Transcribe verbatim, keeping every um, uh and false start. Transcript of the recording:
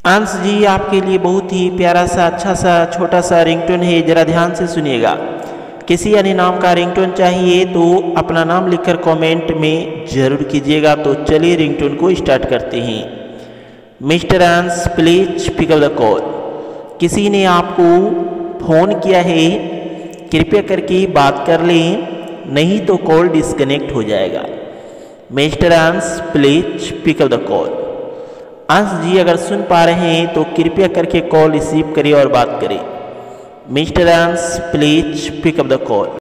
अंश जी, आपके लिए बहुत ही प्यारा सा अच्छा सा छोटा सा रिंगटोन है, ज़रा ध्यान से सुनिएगा। किसी अन्य नाम का रिंगटोन चाहिए तो अपना नाम लिखकर कमेंट में ज़रूर कीजिएगा। तो चलिए रिंगटोन को स्टार्ट करते हैं। Mister Ansh please pick up the call. किसी ने आपको फ़ोन किया है, कृपया करके बात कर लें, नहीं तो कॉल डिस्कनेक्ट हो जाएगा। Mister Ansh please pick up the call. Ansh ji, अगर सुन पा रहे हैं तो कृपया करके कॉल रिसीव करें और बात करें। Mister Ansh please pick up the call.